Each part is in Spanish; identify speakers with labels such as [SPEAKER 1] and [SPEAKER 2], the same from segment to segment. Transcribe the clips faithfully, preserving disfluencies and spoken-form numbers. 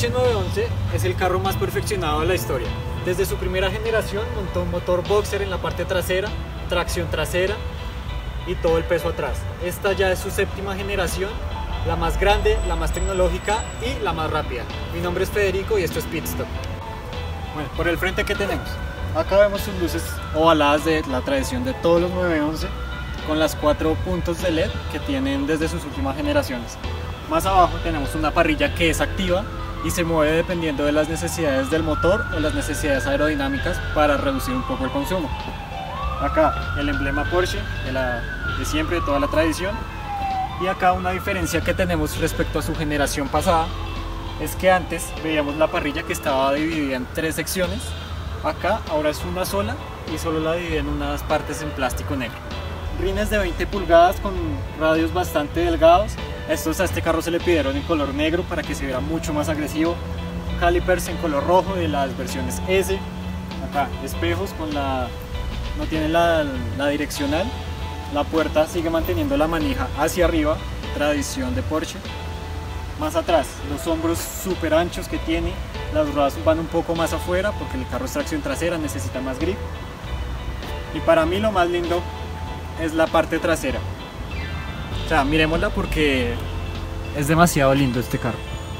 [SPEAKER 1] Porsche nueve once es el carro más perfeccionado de la historia. Desde su primera generación montó un motor boxer en la parte trasera, tracción trasera y todo el peso atrás. Esta ya es su séptima generación, la más grande, la más tecnológica y la más rápida. Mi nombre es Federico y esto es Pit Stop. Bueno, por el frente, ¿qué tenemos? Acá vemos sus luces ovaladas de la tradición de todos los nueve once, con las cuatro puntos de L E D que tienen desde sus últimas generaciones. Más abajo tenemos una parrilla que es activa y se mueve dependiendo de las necesidades del motor o las necesidades aerodinámicas para reducir un poco el consumo. Acá el emblema Porsche de, la, de siempre, de toda la tradición. Y acá una diferencia que tenemos respecto a su generación pasada es que antes veíamos la parrilla que estaba dividida en tres secciones. Acá ahora es una sola y solo la divide en unas partes en plástico negro. Rines de veinte pulgadas con radios bastante delgados. Estos a este carro se le pidieron en color negro para que se viera mucho más agresivo. Calipers en color rojo de las versiones S. Acá espejos con la... no tiene la, la direccional. La puerta sigue manteniendo la manija hacia arriba, tradición de Porsche. Más atrás, los hombros súper anchos que tiene. Las ruedas van un poco más afuera porque el carro es tracción trasera, necesita más grip. Y para mí lo más lindo es la parte trasera. O sea, miremosla porque es demasiado lindo este carro.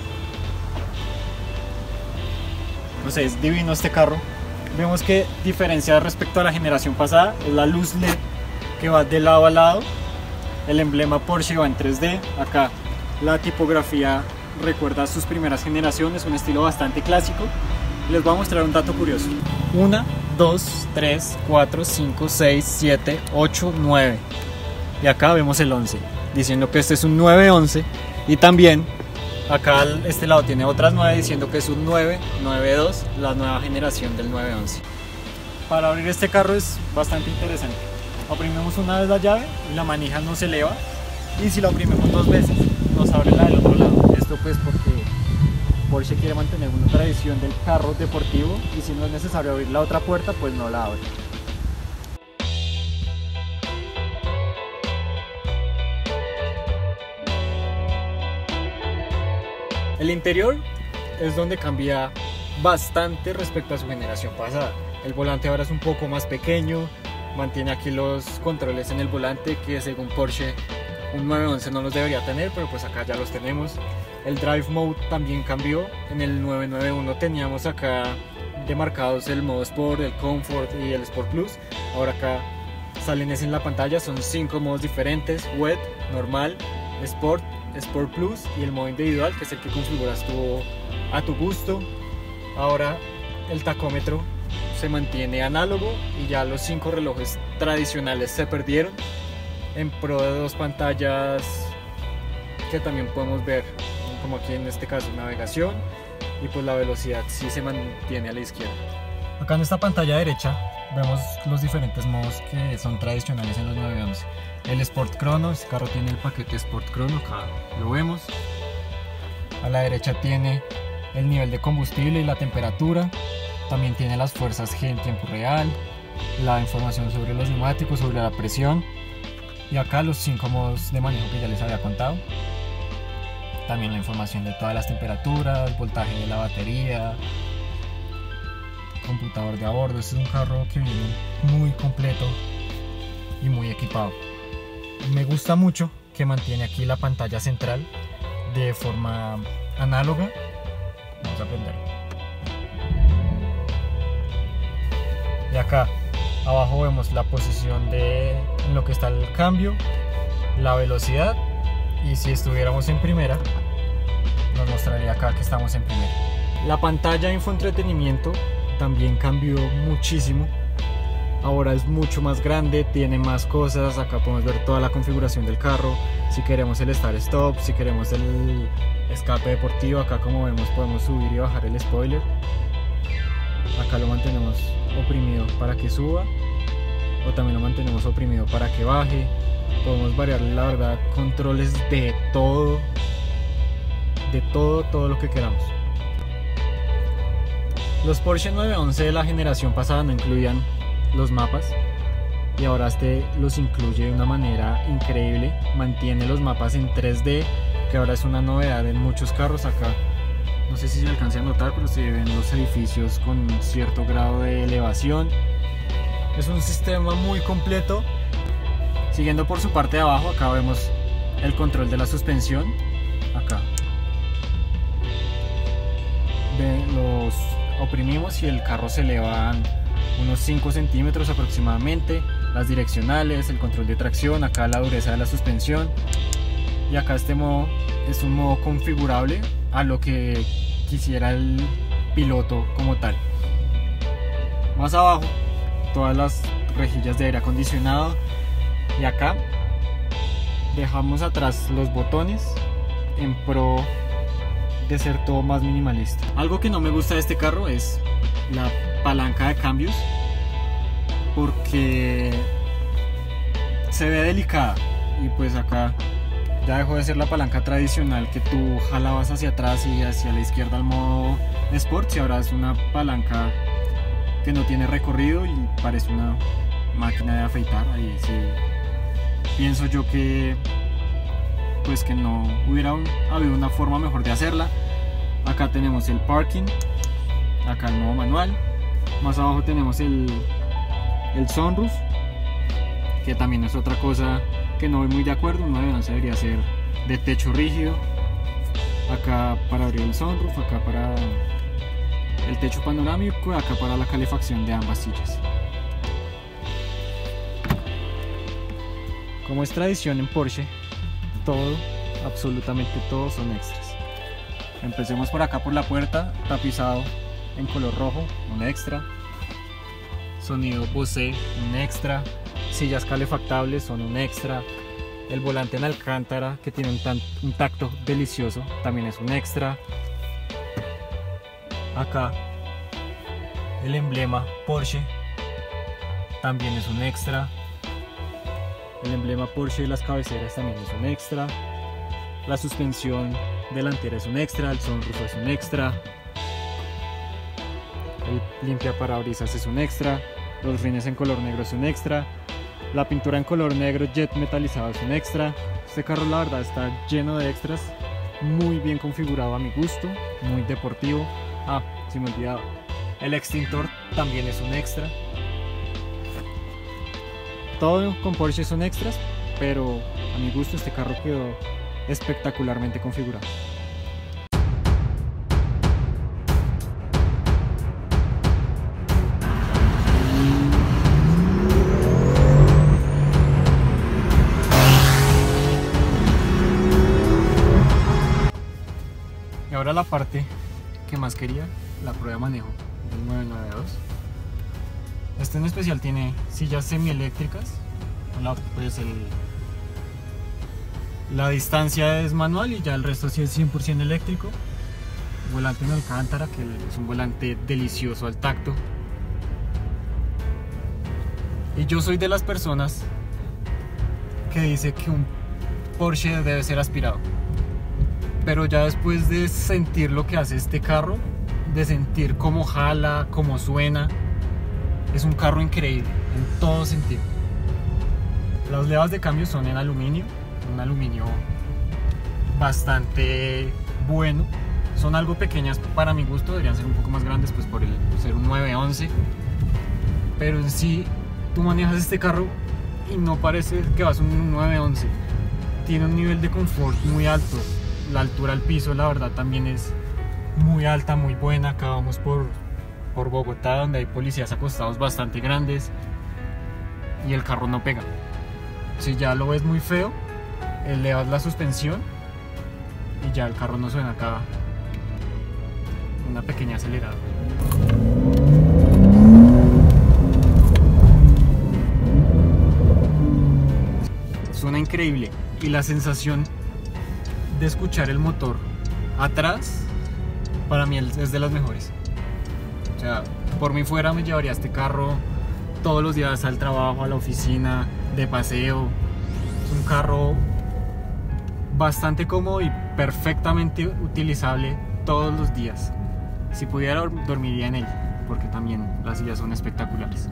[SPEAKER 1] No sé, es divino este carro. Vemos que diferencia respecto a la generación pasada es la luz L E D que va de lado a lado. El emblema Porsche va en tres D. Acá la tipografía recuerda a sus primeras generaciones, un estilo bastante clásico. Les voy a mostrar un dato curioso. uno, dos, tres, cuatro, cinco, seis, siete, ocho, nueve. Y acá vemos el once, diciendo que este es un nueve once. Y también acá este lado tiene otras nueve diciendo que es un nueve nueve dos, la nueva generación del nueve once. Para abrir este carro es bastante interesante. Oprimimos una vez la llave y la manija no se eleva. Y si la oprimimos dos veces nos abre la del otro lado. Esto pues porque Porsche quiere mantener una tradición del carro deportivo y si no es necesario abrir la otra puerta pues no la abre. El interior es donde cambia bastante respecto a su generación pasada. El volante ahora es un poco más pequeño, mantiene aquí los controles en el volante que según Porsche un nueve once no los debería tener, pero pues acá ya los tenemos. El Drive Mode también cambió. En el nueve nueve uno teníamos acá demarcados el modo Sport, el Comfort y el Sport Plus. Ahora acá salen es en la pantalla, son cinco modos diferentes: Wet, Normal, Sport, Sport Plus y el modo individual, que es el que configuras tú a tu gusto. Ahora el tacómetro se mantiene análogo y ya los cinco relojes tradicionales se perdieron en pro de dos pantallas que también podemos ver, como aquí en este caso navegación, y pues la velocidad sí se mantiene a la izquierda. Acá en esta pantalla derecha vemos los diferentes modos que son tradicionales en los nueve once. El Sport Chrono, este carro tiene el paquete Sport Chrono, acá lo vemos. A la derecha tiene el nivel de combustible y la temperatura. También tiene las fuerzas G en tiempo real, la información sobre los neumáticos, sobre la presión. Y acá los cinco modos de manejo que ya les había contado. También la información de todas las temperaturas, voltaje de la batería, computador de a bordo. Este es un carro que viene muy completo y muy equipado. Me gusta mucho que mantiene aquí la pantalla central de forma análoga. Vamos a prender. Y acá abajo vemos la posición de en lo que está el cambio, la velocidad, y si estuviéramos en primera nos mostraría acá que estamos en primera. La pantalla de infoentretenimiento también cambió muchísimo. Ahora es mucho más grande, tiene más cosas. Acá podemos ver toda la configuración del carro, si queremos el start stop, si queremos el escape deportivo. Acá, como vemos, podemos subir y bajar el spoiler. Acá lo mantenemos oprimido para que suba, o también lo mantenemos oprimido para que baje. Podemos variarle, la verdad, controles de todo, de todo, todo lo que queramos. Los Porsche nueve once de la generación pasada no incluían los mapas, y ahora este los incluye de una manera increíble. Mantiene los mapas en tres D, que ahora es una novedad en muchos carros. Acá No sé si se alcanza a notar, pero se ven los edificios con cierto grado de elevación. Es un sistema muy completo. Siguiendo por su parte de abajo, acá vemos el control de la suspensión. Acá los oprimimos y el carro se eleva unos cinco centímetros aproximadamente. Las direccionales, el control de tracción, acá la dureza de la suspensión. Y acá este modo es un modo configurable a lo que quisiera el piloto como tal. Más abajo, todas las rejillas de aire acondicionado. Y acá dejamos atrás los botones en pro de ser todo más minimalista. Algo que no me gusta de este carro es la palanca de cambios, porque se ve delicada y pues acá ya dejó de ser la palanca tradicional que tú jalabas hacia atrás y hacia la izquierda al modo Sport, y ahora es una palanca que no tiene recorrido y parece una máquina de afeitar. Ahí sí pienso yo que pues que no hubiera un, habido una forma mejor de hacerla. Acá tenemos el parking, acá el modo manual, más abajo tenemos el, el sunroof, que también es otra cosa que no voy muy de acuerdo. Un nueve once debería ser de techo rígido. Acá para abrir el sunroof, acá para el techo panorámico, acá para la calefacción de ambas sillas. Como es tradición en Porsche, todo, absolutamente todo son extras. Empecemos por acá por la puerta, tapizado en color rojo, un extra. Sonido Bose, un extra. Sillas calefactables son un extra. El volante en alcántara, que tiene un, tan, un tacto delicioso, también es un extra. Acá el emblema Porsche también es un extra. El emblema Porsche de las cabeceras también es un extra. La suspensión delantera es un extra. El sunroof es un extra. El limpiaparabrisas es un extra. Los rines en color negro es un extra. La pintura en color negro jet metalizado es un extra. Este carro la verdad está lleno de extras. Muy bien configurado a mi gusto. Muy deportivo. Ah, se me olvidaba. El extintor también es un extra. Todo con Porsche son extras, pero a mi gusto este carro quedó espectacularmente configurado. Y ahora la parte que más quería, la prueba de manejo del nueve nueve dos. Este en especial tiene sillas semieléctricas, pues el, la distancia es manual y ya el resto sí es cien por ciento eléctrico. Volante en alcántara, que es un volante delicioso al tacto. Y yo soy de las personas que dice que un Porsche debe ser aspirado, pero ya después de sentir lo que hace este carro, de sentir cómo jala, cómo suena, es un carro increíble en todo sentido. Las levas de cambio son en aluminio, un aluminio bastante bueno. Son algo pequeñas para mi gusto, deberían ser un poco más grandes pues por el ser un nueve once. Pero en sí, tú manejas este carro y no parece que vas un nueve once. Tiene un nivel de confort muy alto. La altura al piso, la verdad, también es muy alta, muy buena. Acá vamos por por Bogotá, donde hay policías acostados bastante grandes y el carro no pega. Si ya lo ves muy feo, elevas la suspensión y ya el carro no suena. Acá una pequeña acelerada. Suena increíble y la sensación de escuchar el motor atrás para mí es de las mejores. O sea, por mí fuera me llevaría este carro todos los días al trabajo, a la oficina, de paseo. Es un carro bastante cómodo y perfectamente utilizable todos los días. Si pudiera, dormiría en él, porque también las sillas son espectaculares.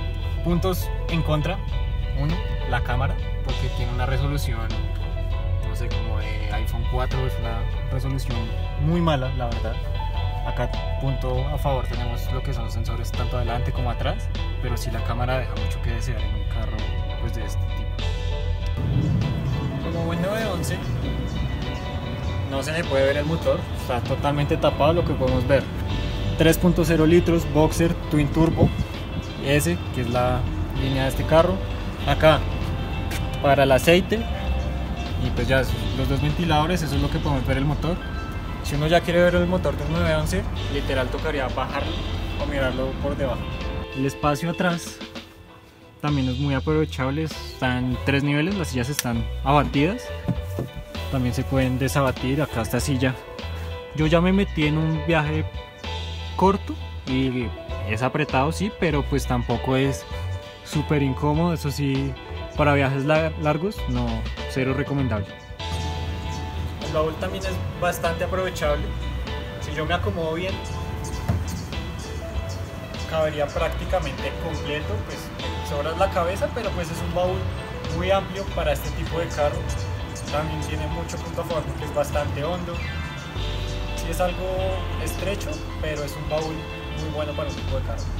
[SPEAKER 1] Puntos en contra: uno, la cámara, porque tiene una resolución no sé, como de iPhone cuatro, es una resolución muy mala, la verdad. Acá, punto a favor, tenemos lo que son los sensores tanto adelante como atrás, pero sí la cámara deja mucho que desear en un carro pues, de este tipo. Como buen nueve once, no se le puede ver el motor, está totalmente tapado. Lo que podemos ver, tres punto cero litros, Boxer, Twin Turbo, S, que es la línea de este carro. Acá, para el aceite, y pues ya los dos ventiladores, eso es lo que podemos ver el motor. Si uno ya quiere ver el motor de un nueve once, literal tocaría bajarlo o mirarlo por debajo. El espacio atrás también es muy aprovechable, están tres niveles, las sillas están abatidas, también se pueden desabatir. Acá esta silla, yo ya me metí en un viaje corto y es apretado, sí, pero pues tampoco es súper incómodo. Eso sí, para viajes largos, no, cero recomendable. El baúl también es bastante aprovechable. Si yo me acomodo bien, cabería prácticamente completo, pues sobra la cabeza, pero pues es un baúl muy amplio para este tipo de carro. También tiene mucho punto a favor porque es bastante hondo. Sí es algo estrecho, pero es un baúl muy bueno para un tipo de carro.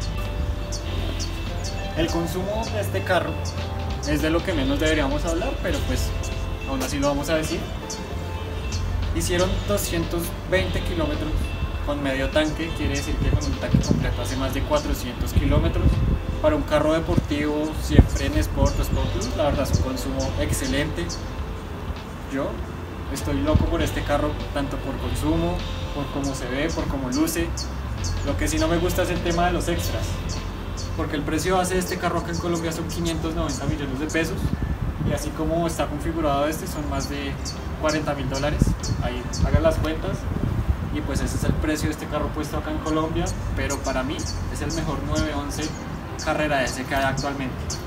[SPEAKER 1] El consumo de este carro es de lo que menos deberíamos hablar, pero pues aún así lo vamos a decir. Hicieron doscientos veinte kilómetros con medio tanque, quiere decir que con un tanque completo hace más de cuatrocientos kilómetros. Para un carro deportivo, siempre en Sport o Sport Plus, la verdad es un consumo excelente. Yo estoy loco por este carro, tanto por consumo, por cómo se ve, por cómo luce. Lo que sí no me gusta es el tema de los extras, porque el precio base de este carro acá en Colombia son quinientos noventa millones de pesos, y así como está configurado este son más de cuarenta mil dólares. Ahí hagan las cuentas y pues ese es el precio de este carro puesto acá en Colombia, pero para mí es el mejor nueve once Carrera S que hay actualmente.